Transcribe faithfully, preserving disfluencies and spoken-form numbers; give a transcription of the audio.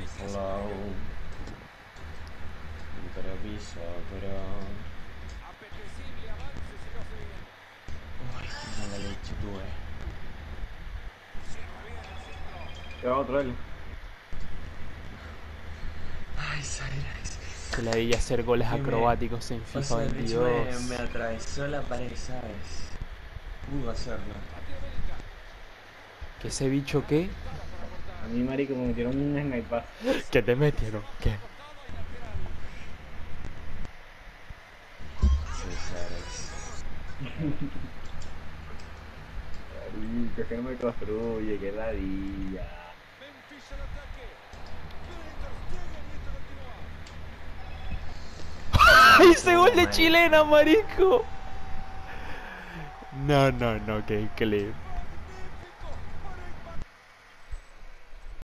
Flow. Improviso, bro. Uy, qué mala leche tuve. Te va otro él. Ay, Cyrus. Que la veía hacer goles Que me... acrobáticos en O FIFA sea, el bicho me, me veintidós. atravesó la pared, ¿sabes? Pudo hacerlo. ¿Que ese bicho qué? A mí, marico, me metieron un sniper. ¿Que te metieron? ¿Qué? Sí, Cyrus. Marico, es que no me construye, qué ladilla. ¡Ay, ese gol de Toma chilena, esa. marico! No, no, no, qué clip.